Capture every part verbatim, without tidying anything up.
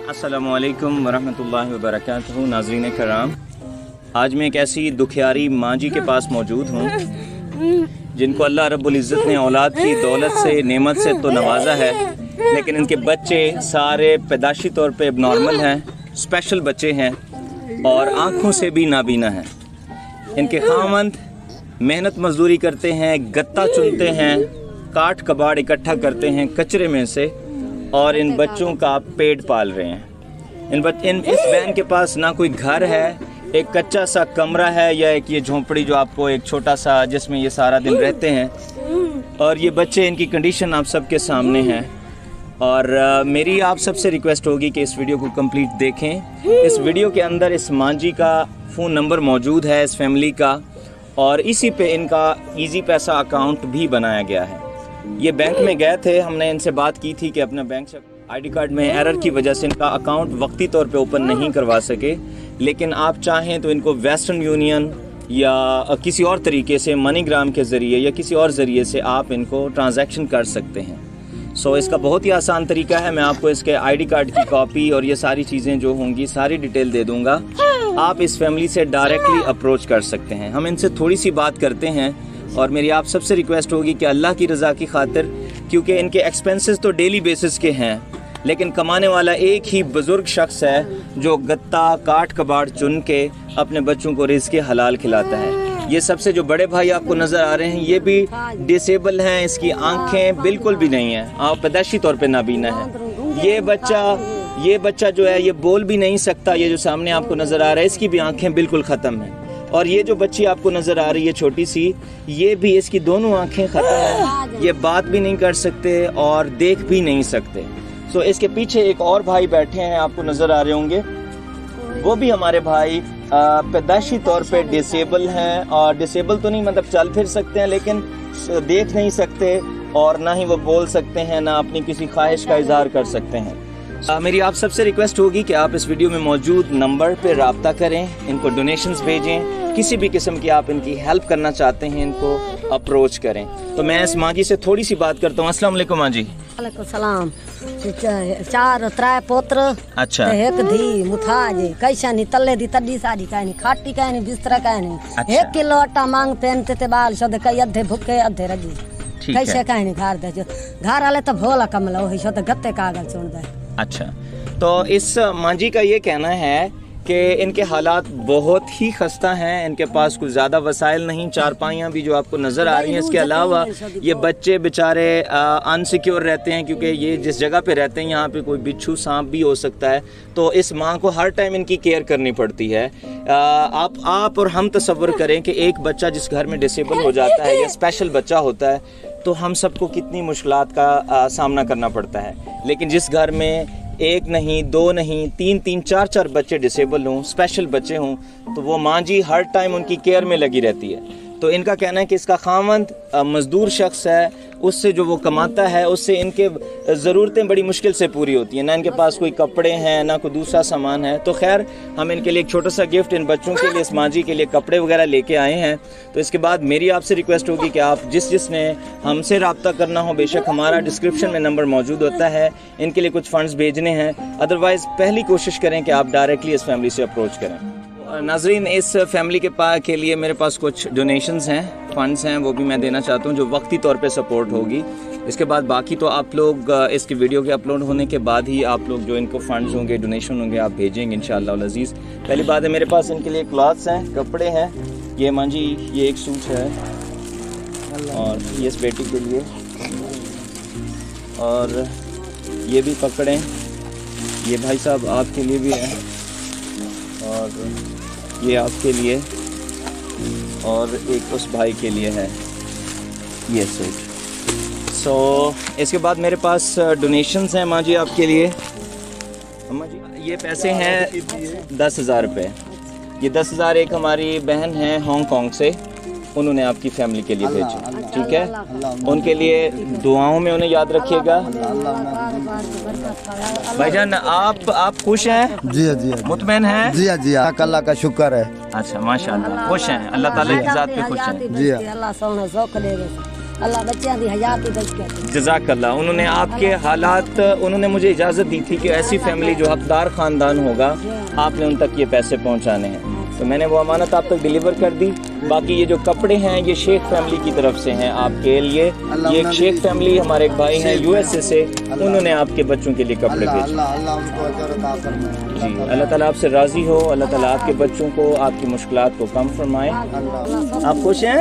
अस्सलामु अलैकुम वरहमतुल्लाहि वबरकातुहू। नाज़रीन कराम, आज मैं एक ऐसी दुखियारी माँ जी के पास मौजूद हूँ जिनको अल्लाह रब्बुल इज़्ज़त ने औलाद की दौलत से, नेमत से तो नवाजा है, लेकिन इनके बच्चे सारे पैदाशी तौर पे नॉर्मल हैं, स्पेशल बच्चे हैं और आँखों से भी नाबीना हैं। इनके खामंद मेहनत मजदूरी करते हैं, गत्ता चुनते हैं, काट कबाड़ इकट्ठा करते हैं कचरे में से और इन बच्चों का पेट पाल रहे हैं। इन बच इन इस बहन के पास ना कोई घर है, एक कच्चा सा कमरा है या एक ये झोंपड़ी जो आपको एक छोटा सा जिसमें ये सारा दिन रहते हैं। और ये बच्चे, इनकी कंडीशन आप सबके सामने है। और आ, मेरी आप सबसे रिक्वेस्ट होगी कि इस वीडियो को कंप्लीट देखें। इस वीडियो के अंदर इस माँ जी का फ़ोन नंबर मौजूद है, इस फैमिली का, और इसी पे इनका इजी पैसा अकाउंट भी बनाया गया है। ये बैंक में गए थे, हमने इनसे बात की थी कि अपना बैंक से आईडी कार्ड में एरर की वजह से इनका अकाउंट वक्ती तौर पे ओपन नहीं करवा सके, लेकिन आप चाहें तो इनको वेस्टर्न यूनियन या किसी और तरीके से मनीग्राम के ज़रिए या किसी और ज़रिए से आप इनको ट्रांजैक्शन कर सकते हैं। सो so, इसका बहुत ही आसान तरीका है। मैं आपको इसके आईडी कार्ड की कॉपी और ये सारी चीज़ें जो होंगी सारी डिटेल दे दूँगा। आप इस फैमिली से डायरेक्टली अप्रोच कर सकते हैं। हम इनसे थोड़ी सी बात करते हैं और मेरी आप सबसे रिक्वेस्ट होगी कि अल्लाह की रज़ा की खातिर, क्योंकि इनके एक्सपेंसेस तो डेली बेसिस के हैं, लेकिन कमाने वाला एक ही बुज़ुर्ग शख्स है जो गत्ता काट कबाड़ चुन के अपने बच्चों को रिज़्क़ हलाल खिलाता है। ये सबसे जो बड़े भाई आपको नज़र आ रहे हैं ये भी डिसेबल हैं, इसकी आंखें बिल्कुल भी नहीं हैं, आप पैदाशी तौर पे नाबीना है। ये बच्चा ये बच्चा जो है ये बोल भी नहीं सकता। ये जो सामने आपको नज़र आ रहा है इसकी भी आंखें बिल्कुल ख़त्म हैं। और ये जो बच्ची आपको नज़र आ रही है छोटी सी, ये भी, इसकी दोनों आंखें ख़त्म हैं, ये बात भी नहीं कर सकते और देख भी नहीं सकते। सो इसके पीछे एक और भाई बैठे हैं, आपको नज़र आ रहे होंगे, वो भी हमारे भाई पैदाशी तौर पे डिसेबल हैं। और डिसेबल तो नहीं मतलब चल फिर सकते हैं, लेकिन देख नहीं सकते और ना ही वो बोल सकते हैं, ना अपनी किसी ख्वाहिश का इजहार कर सकते हैं। आ, मेरी आप सबसे रिक्वेस्ट होगी कि आप इस वीडियो में मौजूद नंबर पे राब्ता करें, इनको डोनेशंस भेजें, किसी भी किस्म की आप इनकी हेल्प करना चाहते हैं इनको अप्रोच करें। तो मैं इस माँ जी से थोड़ी सी बात करता हूँ। अस्सलाम वालेकुम माँ जी। वालेकुम सलाम। चार त्रै पोत्र, अच्छा, एक धी मुथाज, कैसा नहीं तल्ले दी तड्डी साड़ी का नहीं, खाटी का नहीं, बिस्तरा का नहीं। अच्छा। एक किलो आटा मांग पहनते थे बाल शोध कई अद्धे भुक्के अद्धे रजी, कैसे का नहीं घर दे घर वाले तो भोला कमला वही शोध गत्ते कागज छोड़ दे। अच्छा, तो इस माँ जी का ये कहना है कि इनके हालात बहुत ही खस्ता हैं, इनके पास कुछ ज़्यादा वसाइल नहीं, चारपाइयाँ भी जो आपको नज़र आ रही हैं। इसके अलावा ये बच्चे बेचारे अनसिक्योर रहते हैं, क्योंकि ये जिस जगह पे रहते हैं यहाँ पे कोई बिच्छू सांप भी हो सकता है, तो इस माँ को हर टाइम इनकी केयर करनी पड़ती है। आ, आप आप और हम तसव्वुर करें कि एक बच्चा जिस घर में डिसेबल हो जाता है या स्पेशल बच्चा होता है तो हम सबको कितनी मुश्किलात का आ, सामना करना पड़ता है। लेकिन जिस घर में एक नहीं, दो नहीं, तीन तीन चार चार बच्चे डिसेबल हों, स्पेशल बच्चे हों, तो वो माँ जी हर टाइम उनकी केयर में लगी रहती है। तो इनका कहना है कि इसका खामंद मज़दूर शख्स है, उससे जो वो कमाता है उससे इनके ज़रूरतें बड़ी मुश्किल से पूरी होती हैं, ना इनके पास कोई कपड़े हैं ना कोई दूसरा सामान है। तो खैर हम इनके लिए एक छोटा सा गिफ्ट इन बच्चों के लिए, इस माँ जी के लिए कपड़े वगैरह लेके आए हैं। तो इसके बाद मेरी आपसे रिक्वेस्ट होगी कि आप जिस जिसने हमसे रब्ता करना हो, बेशक हमारा डिस्क्रिप्शन में नंबर मौजूद होता है, इनके लिए कुछ फ़ंड्स भेजने हैं, अदरवाइज़ पहली कोशिश करें कि आप डायरेक्टली इस फैमिली से अप्रोच करें। नाजरीन, इस फैमिली के पास के लिए मेरे पास कुछ डोनेशंस हैं, फ़ंड्स हैं, वो भी मैं देना चाहता हूँ जो वक्ती तौर पे सपोर्ट होगी। इसके बाद बाकी तो आप लोग इसकी वीडियो के अपलोड होने के बाद ही आप लोग जो इनको फ़ंड्स होंगे, डोनेशन होंगे, आप भेजेंगे इंशाअल्लाह अज़ीज़। पहली बात है, मेरे पास इनके लिए क्लॉथ्स हैं, कपड़े हैं। ये माँ जी, ये एक सूट है और ये इस बेटी के लिए, और ये भी पकड़ें, ये भाई साहब आपके लिए भी है, और ये आपके लिए, और एक उस भाई के लिए है ये सूट। सो so, इसके बाद मेरे पास डोनेशंस हैं माँ जी आपके लिए। माँ जी, ये पैसे हैं दस हज़ार रुपये। ये दस हज़ार एक हमारी बहन है हांगकांग से, उन्होंने आपकी फैमिली के लिए भेजे, ठीक है। उनके लिए दुआओं में उन्हें याद रखिएगा। भाईजान, आप आप खुश हैं? जी जी मुतमैन हैं? जी जी, अल्लाह का शुक्र है। अच्छा, माशाल्लाह, खुश हैं, अल्लाह ताला की ज़ात पे खुश हैं। जी, अल्लाह सोना ज़ौक़ देवे। अल्लाह बच्चियां दी हयात ही बच गई। जज़ाकल्लाह। उन्होंने आपके हालात, उन्होंने मुझे इजाज़त दी थी कि ऐसी फैमिली जो हकदार ख़ानदान होगा आपने उन तक ये पैसे पहुंचाने हैं, तो मैंने वो अमानत आप तक डिलीवर कर दी। बाकी ये जो कपड़े हैं ये शेख फैमिली की तरफ से हैं आपके लिए। ये एक शेख फैमिली हमारे एक भाई हैं यूएसए से, उन्होंने आपके बच्चों के लिए कपड़े भेजे। जी, अल्लाह ताला आपसे राज़ी हो, अल्लाह ताला आपके बच्चों को, आपकी मुश्किलात को कम फरमाए। आप खुश हैं?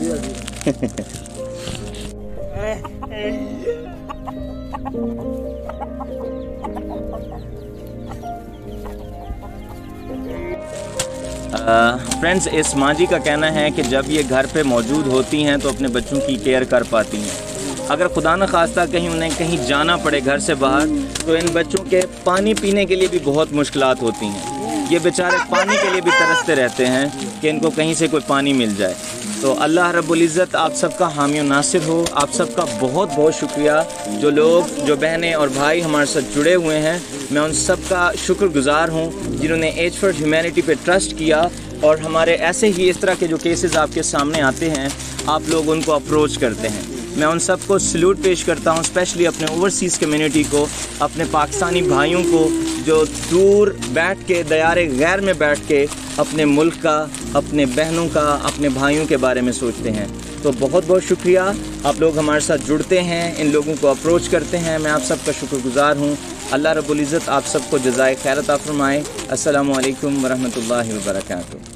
फ्रेंड्स, इस माँ जी का कहना है कि जब ये घर पे मौजूद होती हैं तो अपने बच्चों की केयर कर पाती हैं। अगर खुदा न खास्ता कहीं उन्हें कहीं जाना पड़े घर से बाहर, तो इन बच्चों के पानी पीने के लिए भी बहुत मुश्किलात होती हैं। ये बेचारे पानी के लिए भी तरसते रहते हैं कि इनको कहीं से कोई पानी मिल जाए। तो अल्लाह रब्बुल इज़्ज़त आप सबका हामी और नासिर हो। आप सबका बहुत बहुत शुक्रिया। जो लोग, जो बहनें और भाई हमारे साथ जुड़े हुए हैं, मैं उन सब का शुक्रगुजार हूँ जिन्होंने एज फॉर ह्यूमैनिटी पे ट्रस्ट किया, और हमारे ऐसे ही इस तरह के जो केसेस आपके सामने आते हैं आप लोग उनको अप्रोच करते हैं। मैं उन सबको सल्यूट पेश करता हूँ, स्पेशली अपने ओवरसीज़ कम्युनिटी को, अपने पाकिस्तानी भाइयों को जो दूर बैठ के, दयारे गैर में बैठ के अपने मुल्क का, अपने बहनों का, अपने भाइयों के बारे में सोचते हैं। तो बहुत बहुत शुक्रिया। आप लोग हमारे साथ जुड़ते हैं, इन लोगों को अप्रोच करते हैं। मैं आप सबका शुक्रगुजार हूँ। अल्लाह रब्बुल इज़्ज़त आप सबको जज़ाए खैर अता फरमाए। अस्सलामु अलैकुम वरहमतुल्लाहि वबरकातुहू।